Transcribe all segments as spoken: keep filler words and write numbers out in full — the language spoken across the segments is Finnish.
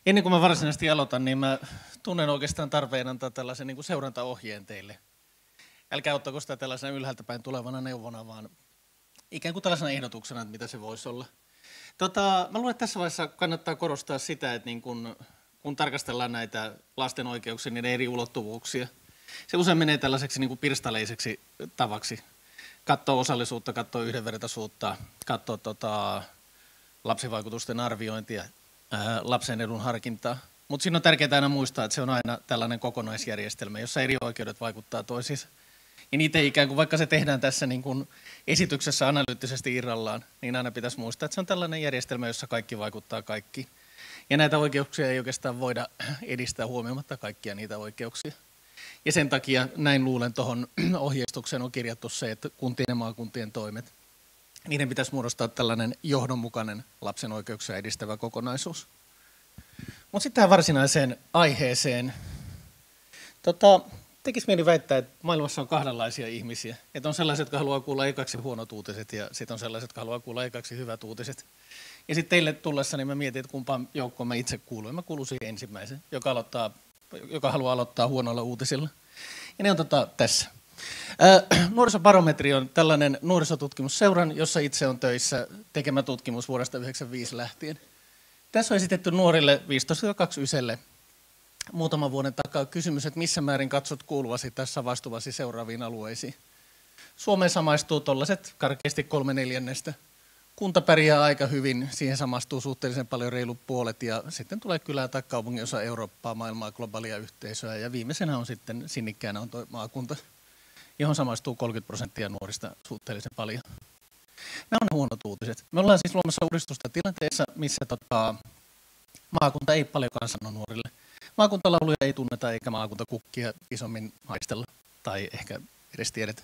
Ennen kuin mä varsinaisesti aloitan, niin mä tunnen oikeastaan tarpeen antaa tällaisen niin kuin seurantaohjeen teille. Älkää ottako sitä tällaisena ylhäältä päin tulevana neuvona, vaan ikään kuin tällaisena ehdotuksena, että mitä se voisi olla. Tota, mä luulen, että tässä vaiheessa kannattaa korostaa sitä, että niin kun, kun tarkastellaan näitä lasten oikeuksia, niiden eri ulottuvuuksia, se usein menee tällaiseksi niin kuin pirstaleiseksi tavaksi. Katsoa osallisuutta, katsoa yhdenvertaisuutta, katsoa tota, lapsivaikutusten arviointia, ää, lapsen edun harkintaa. Mutta siinä on tärkeää aina muistaa, että se on aina tällainen kokonaisjärjestelmä, jossa eri oikeudet vaikuttaa toisiinsa. Ja niitä ikään kuin, vaikka se tehdään tässä niin kuin esityksessä analyyttisesti irrallaan, niin aina pitäisi muistaa, että se on tällainen järjestelmä, jossa kaikki vaikuttaa kaikkiin. Ja näitä oikeuksia ei oikeastaan voida edistää huomioimatta kaikkia niitä oikeuksia. Ja sen takia näin luulen tuohon ohjeistukseen on kirjattu se, että kuntien ja maakuntien toimet, niiden pitäisi muodostaa tällainen johdonmukainen lapsen oikeuksia edistävä kokonaisuus. Mutta sitten tähän varsinaiseen aiheeseen. Tota, tekisi mieli väittää, että maailmassa on kahdenlaisia ihmisiä. Että on sellaiset, jotka haluaa kuulla ekaksi huonot uutiset ja sitten on sellaiset, jotka haluaa kuulla ekaksi hyvät uutiset. Ja sitten teille tullessa niin mä mietin, että kumpaan joukkoon mä itse kuulun. Ja mä kuulun siihen ensimmäisen, joka, aloittaa, joka haluaa aloittaa huonoilla uutisilla. Ja ne on tota, tässä. Ää, nuorisobarometri on tällainen nuorisotutkimusseuran, jossa itse on töissä tekemä tutkimus vuodesta yhdeksänkymmentäviisi lähtien. Tässä on esitetty nuorille viisitoista kaksikymmentäyhdelle muutaman vuoden takaa kysymys, että missä määrin katsot kuuluvasi tai samastuvasi seuraaviin alueisiin. Suomeen samaistuu tuollaiset karkeasti kolme neljännestä. Kunta pärjää aika hyvin, siihen samastuu suhteellisen paljon reilu puolet ja sitten tulee kylää tai kaupunginosa Eurooppaa, maailmaa, globaalia yhteisöä ja viimeisenä on sitten sinnikkäänä on tuo maakunta, johon samaistuu kolmekymmentä prosenttia nuorista suhteellisen paljon. Nämä on ne huonot uutiset. Me ollaan siis luomassa uudistusta tilanteessa, missä tota, maakunta ei paljonkaan sano nuorille. Maakuntalauluja ei tunneta eikä maakuntakukkia isommin haistella tai ehkä edes tiedetä.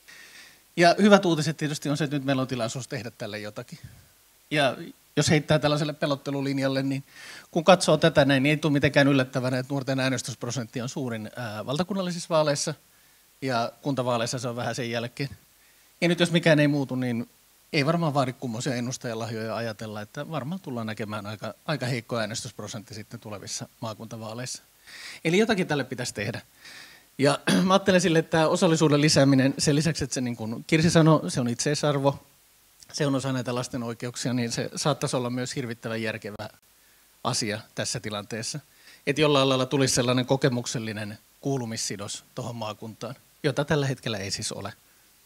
Ja hyvät uutiset tietysti on se, että nyt meillä on tilaisuus tehdä tälle jotakin. Ja jos heittää tällaiselle pelottelulinjalle, niin kun katsoo tätä näin, niin ei tule mitenkään yllättävänä, että nuorten äänestysprosentti on suurin ää, valtakunnallisissa vaaleissa ja kuntavaaleissa se on vähän sen jälkeen. Ja nyt jos mikään ei muutu, niin ei varmaan vaadi kummoisia ennustajalahjoja ajatella, että varmaan tullaan näkemään aika, aika heikko äänestysprosentti sitten tulevissa maakuntavaaleissa. Eli jotakin tälle pitäisi tehdä. Ja mä ajattelen sille, että tämä osallisuuden lisääminen, sen lisäksi, että se niin kuin Kirsi sanoi, se on itseisarvo, se on osa näitä lasten oikeuksia, niin se saattaisi olla myös hirvittävän järkevä asia tässä tilanteessa. Että jollain lailla tulisi sellainen kokemuksellinen kuulumissidos tuohon maakuntaan, jota tällä hetkellä ei siis ole.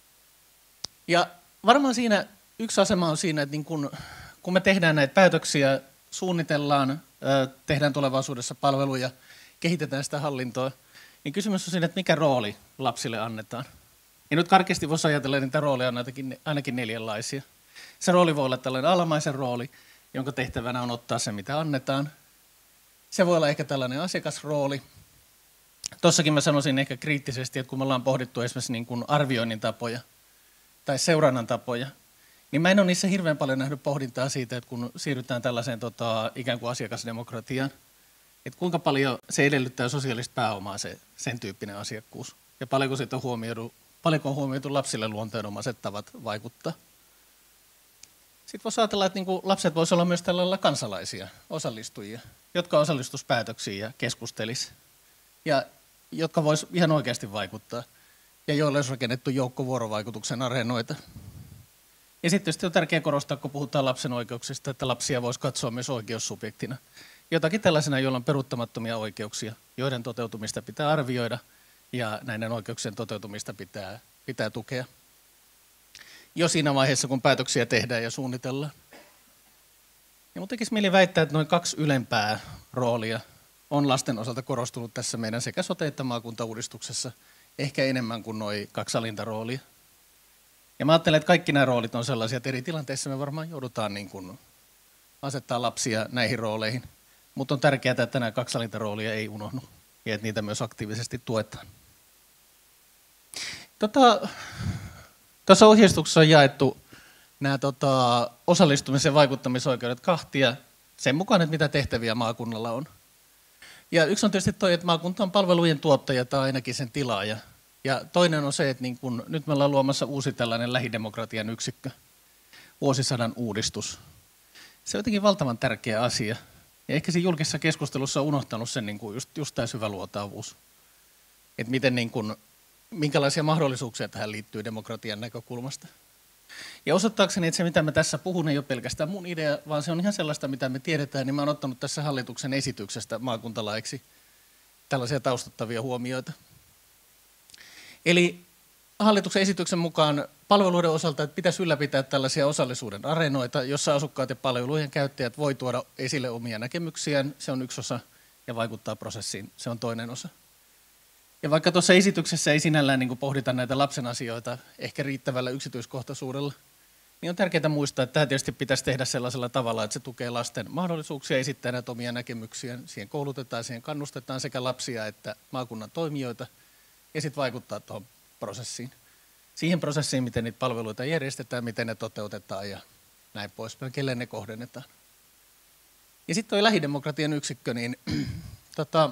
Ja varmaan siinä yksi asema on siinä, että niin kun, kun me tehdään näitä päätöksiä, suunnitellaan, tehdään tulevaisuudessa palveluja, kehitetään sitä hallintoa, niin kysymys on siinä, että mikä rooli lapsille annetaan. Ja nyt karkeasti voisi ajatella, että niitä rooleja on ainakin, ainakin neljänlaisia. Se rooli voi olla tällainen alamaisen rooli, jonka tehtävänä on ottaa se, mitä annetaan. Se voi olla ehkä tällainen asiakasrooli. Tuossakin mä sanoisin ehkä kriittisesti, että kun me ollaan pohdittu esimerkiksi niin kuin arvioinnin tapoja tai seurannan tapoja, niin mä en ole niissä hirveän paljon nähnyt pohdintaa siitä, että kun siirrytään tällaiseen tota, ikään kuin asiakasdemokratiaan, että kuinka paljon se edellyttää sosiaalista pääomaa se, sen tyyppinen asiakkuus ja paljonko, siitä on huomioitu, paljonko on huomioitu lapsille luonteenomaiset tavat vaikuttaa. Sitten voisi ajatella, että niinku lapset voisivat olla myös tällä lailla kansalaisia, osallistujia, jotka osallistuisivat päätöksiin ja keskustelisivat ja jotka voisivat ihan oikeasti vaikuttaa ja joille olisi rakennettu joukko vuorovaikutuksen areenoita. Ja sitten tietysti on tärkeää korostaa, kun puhutaan lapsen oikeuksista, että lapsia voisi katsoa myös oikeussubjektina. Jotakin tällaisena, joilla on peruuttamattomia oikeuksia, joiden toteutumista pitää arvioida ja näiden oikeuksien toteutumista pitää, pitää tukea. Jo siinä vaiheessa, kun päätöksiä tehdään ja suunnitellaan. Ja mun tekisi mieli väittää, että noin kaksi ylempää roolia on lasten osalta korostunut tässä meidän sekä sote- että maakuntauudistuksessa, ehkä enemmän kuin noin kaksi alinta roolia. Ja mä ajattelen, että kaikki nämä roolit on sellaisia, että eri tilanteissa me varmaan joudutaan niin kuin asettaa lapsia näihin rooleihin. Mutta on tärkeää, että nämä kaksi alinta roolia ei unohdu ja että niitä myös aktiivisesti tuetaan. Tuossa tota, ohjeistuksessa on jaettu nämä tota, osallistumisen ja vaikuttamisoikeudet kahtia sen mukaan, että mitä tehtäviä maakunnalla on. Ja yksi on tietysti toi, että maakunta on palvelujen tuottaja tai ainakin sen tilaaja. Ja toinen on se, että niin kun, nyt me ollaan luomassa uusi tällainen lähidemokratian yksikkö, vuosisadan uudistus. Se on jotenkin valtavan tärkeä asia. Ja ehkä siinä julkisessa keskustelussa on unohtanut sen niin kuin just, just tämä syväluotaavuus. Että miten niin kuin, minkälaisia mahdollisuuksia tähän liittyy demokratian näkökulmasta. Ja osoittaakseni, että se mitä mä tässä puhun ei ole pelkästään mun idea, vaan se on ihan sellaista, mitä me tiedetään, niin mä oon ottanut tässä hallituksen esityksestä maakuntalaiksi tällaisia taustattavia huomioita. Eli hallituksen esityksen mukaan palveluiden osalta että pitäisi ylläpitää tällaisia osallisuuden areenoita, jossa asukkaat ja palvelujen käyttäjät voi tuoda esille omia näkemyksiään, se on yksi osa, ja vaikuttaa prosessiin, se on toinen osa. Ja vaikka tuossa esityksessä ei sinällään niin kuin pohdita näitä lapsen asioita ehkä riittävällä yksityiskohtaisuudella, niin on tärkeää muistaa, että tämä tietysti pitäisi tehdä sellaisella tavalla, että se tukee lasten mahdollisuuksia esittää näitä omia näkemyksiään. Siihen koulutetaan, siihen kannustetaan sekä lapsia että maakunnan toimijoita ja sitten vaikuttaa tuohon prosessiin. Siihen prosessiin, miten niitä palveluita järjestetään, miten ne toteutetaan ja näin poispäin, kelle ne kohdennetaan. Ja sitten tuo lähidemokratian yksikkö, niin tota,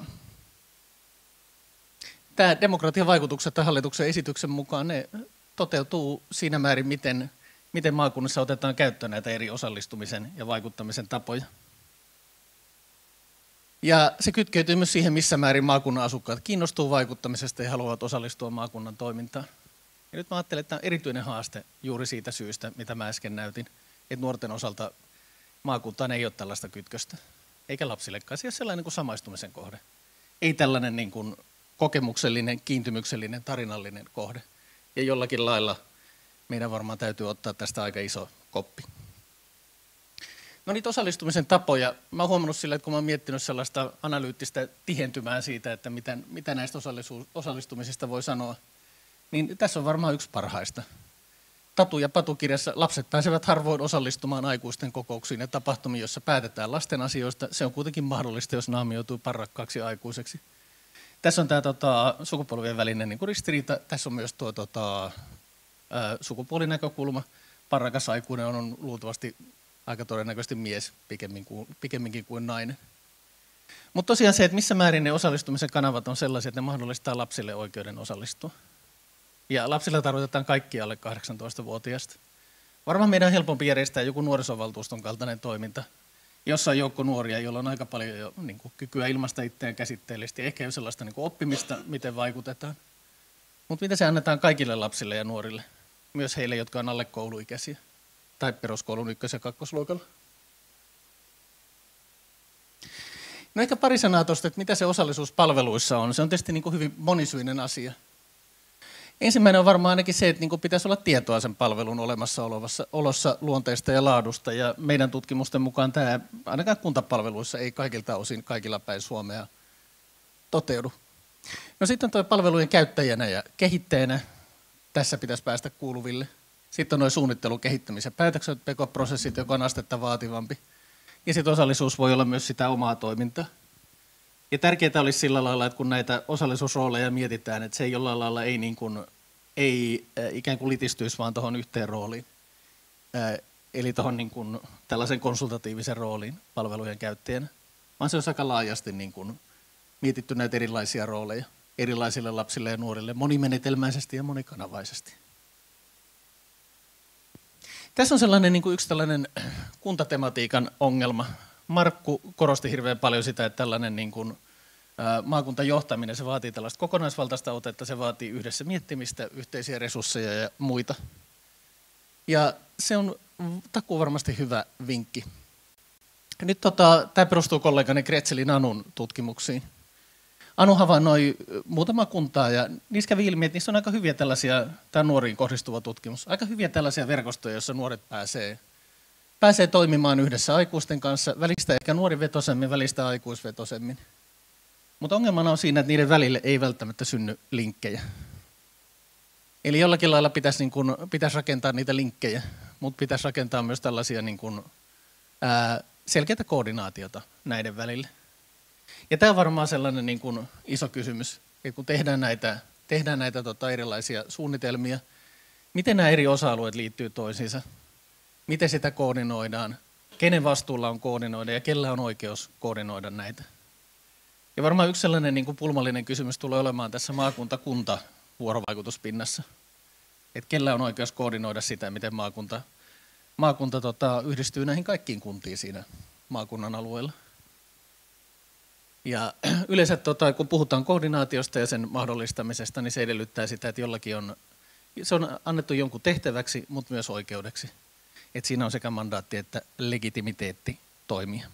tämä demokratian vaikutukset tämän hallituksen esityksen mukaan ne toteutuu siinä määrin, miten, miten maakunnissa otetaan käyttöön näitä eri osallistumisen ja vaikuttamisen tapoja. Ja se kytkeytyy myös siihen, missä määrin maakunnan asukkaat kiinnostuu vaikuttamisesta ja haluavat osallistua maakunnan toimintaan. Ja nyt mä ajattelen, että tämä on erityinen haaste juuri siitä syystä, mitä mä äsken näytin, että nuorten osalta maakuntaan ei ole tällaista kytköstä, eikä lapsillekaan. Se on sellainen kuin samaistumisen kohde. Ei tällainen niin kuin kokemuksellinen, kiintymyksellinen, tarinallinen kohde. Ja jollakin lailla meidän varmaan täytyy ottaa tästä aika iso koppi. No niitä osallistumisen tapoja. Mä oon huomannut sillä, että kun mä oon miettinyt sellaista analyyttistä tihentymää siitä, että mitä, mitä näistä osallistumisista voi sanoa, niin tässä on varmaan yksi parhaista. Tatu- ja Patu-kirjassa lapset pääsevät harvoin osallistumaan aikuisten kokouksiin ja tapahtumiin, joissa päätetään lasten asioista. Se on kuitenkin mahdollista, jos naamioituu parrakkaaksi aikuiseksi. Tässä on tämä tota, sukupolvien välinen niin kuin ristiriita. Tässä on myös tuo tota, ä, sukupuolinäkökulma. Parrakas aikuinen on, on luultavasti aika todennäköisesti mies pikemmin kuin, pikemminkin kuin nainen. Mutta tosiaan se, että missä määrin ne osallistumisen kanavat on sellaisia, että ne mahdollistaa lapsille oikeuden osallistua. Ja lapsilla tarkoitetaan kaikki alle kahdeksantoistavuotiaista. Varmaan meidän on helpompi järjestää joku nuorisovaltuuston kaltainen toiminta, jossa on joukko nuoria, joilla on aika paljon jo, niin kuin, kykyä ilmaista itseään käsitteellisesti, ehkä jo sellaista niin kuin oppimista, miten vaikutetaan. Mutta mitä se annetaan kaikille lapsille ja nuorille, myös heille, jotka on alle kouluikäisiä tai peruskoulun ykkös- ja kakkosluokalla. No ehkä pari sanaa tuosta, että mitä se osallisuus palveluissa on. Se on tietysti niin kuin hyvin monisyinen asia. Ensimmäinen on varmaan ainakin se, että niin pitäisi olla tietoa sen palvelun olemassaolossa olossa, luonteesta ja laadusta. Ja meidän tutkimusten mukaan tämä ainakaan kuntapalveluissa ei kaikilta osin kaikilla päin Suomea toteudu. No sitten tuo palvelujen käyttäjänä ja kehittäjänä, tässä pitäisi päästä kuuluville. Sitten on nuo suunnittelu-, kehittämis- ja päätöksentekoprosessit, joka on astetta vaativampi. Ja sitten osallisuus voi olla myös sitä omaa toimintaa. Ja tärkeää olisi sillä lailla, että kun näitä osallisuusrooleja mietitään, että se ei jollain lailla ei, niin kuin, ei äh, ikään kuin litistyisi vaan tuohon yhteen rooliin. Äh, eli tuohon niin kuin tällaisen konsultatiivisen rooliin palvelujen käyttäjänä. Vaan se on aika laajasti niin kuin mietitty näitä erilaisia rooleja erilaisille lapsille ja nuorille monimenetelmäisesti ja monikanavaisesti. Tässä on sellainen niin kuin yksi tällainen kuntatematiikan ongelma. Markku korosti hirveän paljon sitä, että tällainen niin kuin, ä, maakuntajohtaminen, se vaatii tällaista kokonaisvaltaista otetta, se vaatii yhdessä miettimistä, yhteisiä resursseja ja muita. Ja se on takuu varmasti hyvä vinkki. Nyt tota, tämä perustuu kollegani Gretzelin Anun tutkimuksiin. Anu havainnoi muutama kuntaa ja niissä kävi ilmi, että niissä on aika hyviä tällaisia, tämä nuoriin kohdistuva tutkimus, aika hyviä tällaisia verkostoja, joissa nuoret pääsee, pääsee toimimaan yhdessä aikuisten kanssa, välistä ehkä nuorivetosemmin, välistä aikuisvetosemmin. Mutta ongelmana on siinä, että niiden välille ei välttämättä synny linkkejä. Eli jollakin lailla pitäisi, niin kun, pitäisi rakentaa niitä linkkejä, mutta pitäisi rakentaa myös tällaisia niin kun, ää, selkeää koordinaatiota näiden välille. Ja tämä on varmaan sellainen niin kuin iso kysymys, että kun tehdään näitä, tehdään näitä tota erilaisia suunnitelmia, miten nämä eri osa-alueet liittyy toisiinsa, miten sitä koordinoidaan, kenen vastuulla on koordinoida ja kellä on oikeus koordinoida näitä. Ja varmaan yksi sellainen niin kuin pulmallinen kysymys tulee olemaan tässä maakunta-kunta-vuorovaikutuspinnassa, että kellä on oikeus koordinoida sitä, miten maakunta, maakunta tota, yhdistyy näihin kaikkiin kuntiin siinä maakunnan alueella. Ja yleensä tota, kun puhutaan koordinaatiosta ja sen mahdollistamisesta, niin se edellyttää sitä, että jollakin on, se on annettu jonkun tehtäväksi, mutta myös oikeudeksi. Että siinä on sekä mandaatti että legitimiteetti toimia.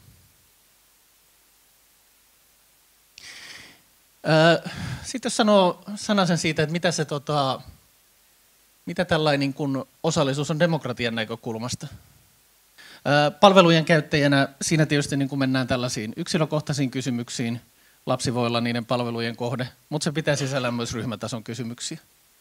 Sitten jos sanoo sanasen siitä, että mitä, se, tota, mitä tällainen niin kuin osallisuus on demokratian näkökulmasta. Palvelujen käyttäjänä siinä tietysti niin kuin mennään tällaisiin yksilökohtaisiin kysymyksiin. Lapsi voi olla niiden palvelujen kohde, mutta se pitää sisällään myös ryhmätason kysymyksiä.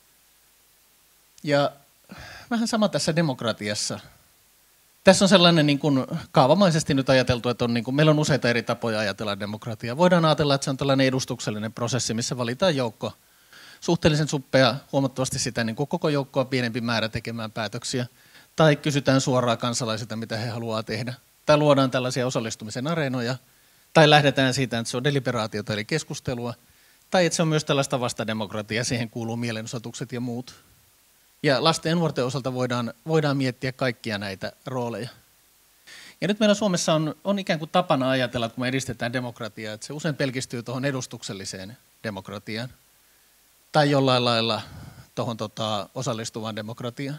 Ja vähän sama tässä demokratiassa. Tässä on sellainen niin kuin kaavamaisesti nyt ajateltu, että on niin kuin, meillä on useita eri tapoja ajatella demokratiaa. Voidaan ajatella, että se on tällainen edustuksellinen prosessi, missä valitaan joukko, suhteellisen suppea, huomattavasti sitä niin kuin koko joukkoa pienempi määrä tekemään päätöksiä. Tai kysytään suoraan kansalaisilta, mitä he haluaa tehdä. Tai luodaan tällaisia osallistumisen areenoja. Tai lähdetään siitä, että se on deliberaatiota eli keskustelua. Tai että se on myös tällaista vastademokratiaa, siihen kuuluu mielenosoitukset ja muut. Ja lasten ja nuorten osalta voidaan, voidaan miettiä kaikkia näitä rooleja. Ja nyt meillä Suomessa on, on ikään kuin tapana ajatella, kun me edistetään demokratiaa, että se usein pelkistyy tuohon edustukselliseen demokratiaan. Tai jollain lailla tuohon tota, osallistuvaan demokratiaan.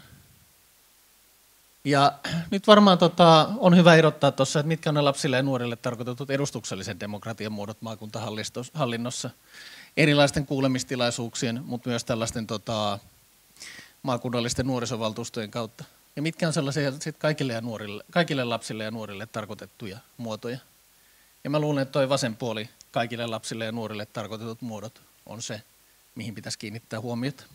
Ja nyt varmaan tota, on hyvä erottaa tuossa, että mitkä on ne lapsille ja nuorille tarkoitetut edustuksellisen demokratian muodot maakuntahallinnossa. Erilaisten kuulemistilaisuuksien, mutta myös tällaisten tota, maakunnallisten nuorisovaltuustojen kautta. Ja mitkä on sellaisia sit kaikille, ja nuorille, kaikille lapsille ja nuorille tarkoitettuja muotoja. Ja mä luulen, että toi vasen puoli, kaikille lapsille ja nuorille tarkoitetut muodot, on se, mihin pitäisi kiinnittää huomiota.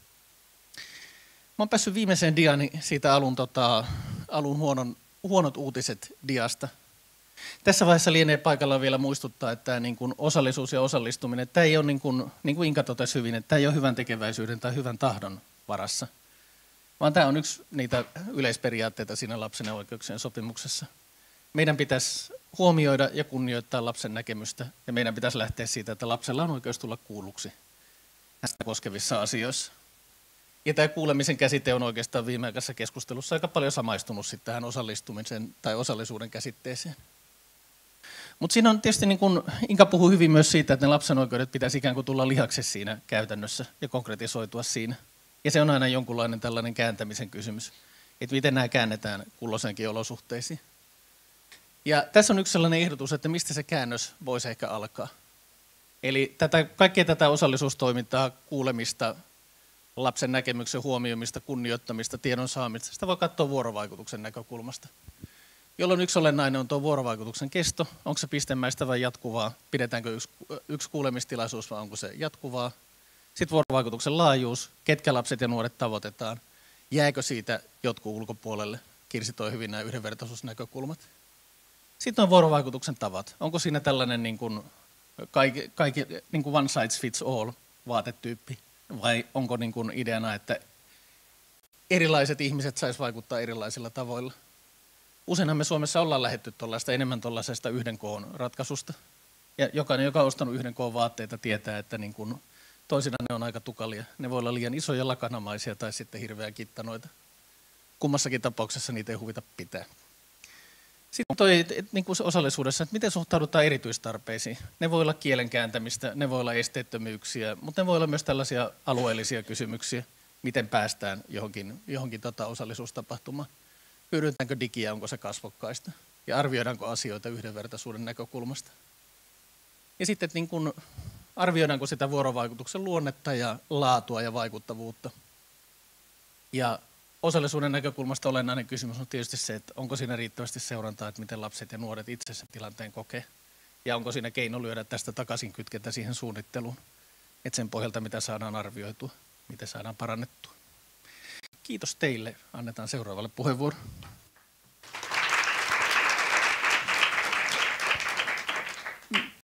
Mä oon päässyt viimeiseen diani siitä alun, tota, alun huonon, huonot uutiset diasta. Tässä vaiheessa lienee paikallaan vielä muistuttaa, että tämä niin kuin osallisuus ja osallistuminen, tämä ei ole niin kuin, niin kuin Inka totesi hyvin, että tämä ei ole hyvän tekeväisyyden tai hyvän tahdon varassa, vaan tämä on yksi niitä yleisperiaatteita siinä lapsen ja oikeuksien sopimuksessa. Meidän pitäisi huomioida ja kunnioittaa lapsen näkemystä, ja meidän pitäisi lähteä siitä, että lapsella on oikeus tulla kuulluksi häntä koskevissa asioissa. Ja tämä kuulemisen käsite on oikeastaan viimeaikaisessa keskustelussa aika paljon samaistunut sitten tähän osallistumisen tai osallisuuden käsitteeseen. Mutta siinä on tietysti, niin kun Inka puhui hyvin myös siitä, että ne lapsen oikeudet pitäisi ikään kuin tulla lihaksi siinä käytännössä ja konkretisoitua siinä. Ja se on aina jonkunlainen tällainen kääntämisen kysymys, että miten nämä käännetään kulloisenkin olosuhteisiin. Ja tässä on yksi sellainen ehdotus, että mistä se käännös voisi ehkä alkaa. Eli tätä, kaikkea tätä osallisuustoimintaa, kuulemista, lapsen näkemyksen huomioimista, kunnioittamista, tiedon saamista, sitä voi katsoa vuorovaikutuksen näkökulmasta. Jolloin yksi olennainen on tuo vuorovaikutuksen kesto, onko se pistemäistä vai jatkuvaa, pidetäänkö yksi, yksi kuulemistilaisuus vai onko se jatkuvaa. Sitten vuorovaikutuksen laajuus, ketkä lapset ja nuoret tavoitetaan, jääkö siitä jotkut ulkopuolelle, Kirsi toi hyvin nämä yhdenvertaisuusnäkökulmat. Sitten on vuorovaikutuksen tavat, onko siinä tällainen niin kuin kaikki, kaikki, niin kuin one size fits all vaatetyyppi. Vai onko niin kuin ideana, että erilaiset ihmiset sais vaikuttaa erilaisilla tavoilla? Useinhan me Suomessa ollaan lähdetty tuollaista enemmän tuollaisesta yhden koon ratkaisusta. Ja jokainen, joka on ostanut yhden koon vaatteita, tietää, että niin kuin toisinaan ne on aika tukalia. Ne voi olla liian isoja lakanamaisia tai sitten hirveän kittanoita. Kummassakin tapauksessa niitä ei huvita pitää. Sitten toi, et, et, niin kuin osallisuudessa, että miten suhtaudutaan erityistarpeisiin. Ne voi olla kielen kääntämistä, ne voi olla esteettömyyksiä, mutta ne voi olla myös tällaisia alueellisia kysymyksiä, miten päästään johonkin, johonkin tota osallisuustapahtumaan. Hyödyntäänkö digiä, onko se kasvokkaista ja arvioidaanko asioita yhdenvertaisuuden näkökulmasta. Ja sitten, että niin kuin arvioidaanko sitä vuorovaikutuksen luonnetta ja laatua ja vaikuttavuutta. Ja osallisuuden näkökulmasta olennainen kysymys on tietysti se, että onko siinä riittävästi seurantaa, että miten lapset ja nuoret itse sen tilanteen kokee. Ja onko siinä keino lyödä tästä takaisin kytkentä siihen suunnitteluun, että sen pohjalta mitä saadaan arvioitua, miten saadaan parannettua. Kiitos teille. Annetaan seuraavalle puheenvuoro.